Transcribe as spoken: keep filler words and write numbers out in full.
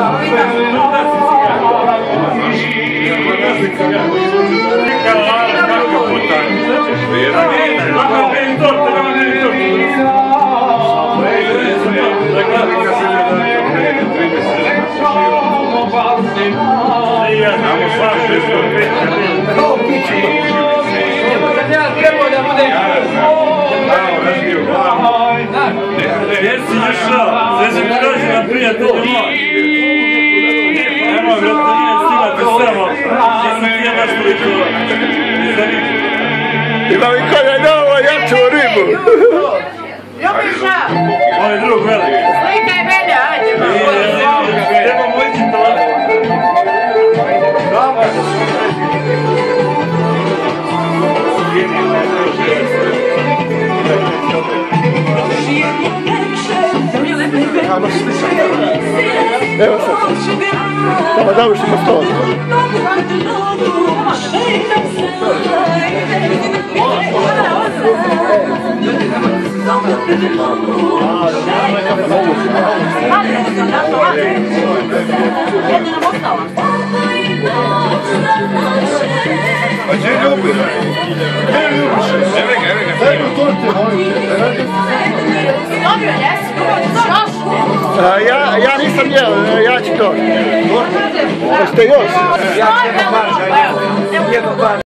Jesi išao, sve se mi dođe na prijatelju moj. Evo, vjerojatno nije stigati samo, nisam ti jedna što ima mi koja novo jaču ribu. Ljubiša! Moj drug veliki. Slikaj mene, ajde. Trebamo ići to. Evo sad. Samo da ušli po stolu. A gdje Ljubi? Gdje Ljubiš? Evo ga, evo ga. Evo torte, molim te. Dobro, jesi? Ja, ja nisam jeo, ja ću to. Hoćete još? Ja ću jednu bar, jednu bar.